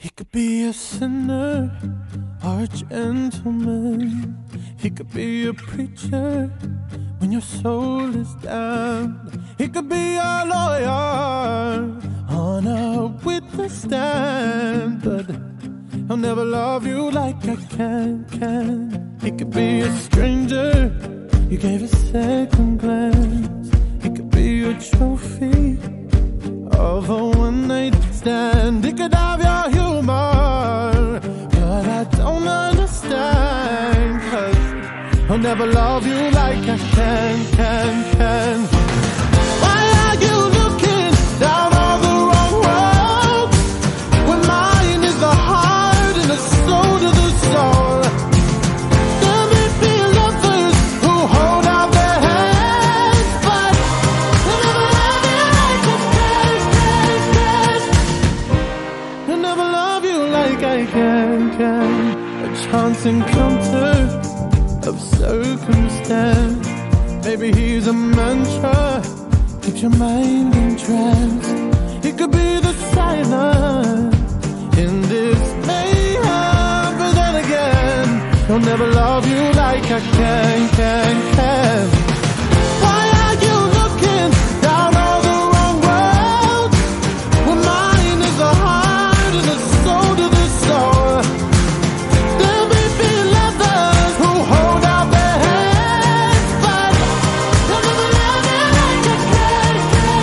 He could be a sinner or a gentleman. He could be a preacher when your soul is damned. He could be a lawyer on a witness stand, but he'll never love you like I can. He could be a stranger you gave a second glance. He could be a trophy of a one-night stand. He could have your humor, but I don't understand, 'cause he'll never love you like I can. Why are you looking down on the wrong road when mine is the heart and the soul to the soul? There may be lovers who hold out their hands, but they'll never love you like I can. They'll never love you like I can. A chance encounter of circumstance. Maybe he's a mantra, keeps your mind entranced. He could be the silence in this mayhem, but then again, he'll never love you like I can. Why are you looking down on the wrong road when mine is the heart and the soul to the soul? There may be lovers who hold out their hands, but they'll never love you like I can.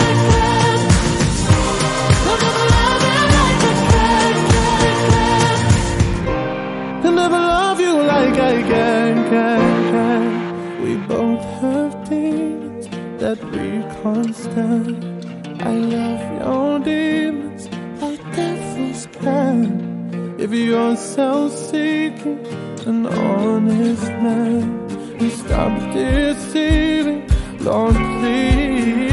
They'll never love you like I can. They'll never love you like I can. We both have demons that we can't stand. I love your demons like devils can. If you're self-seeking, an honest man, you stop deceiving, Lord, please.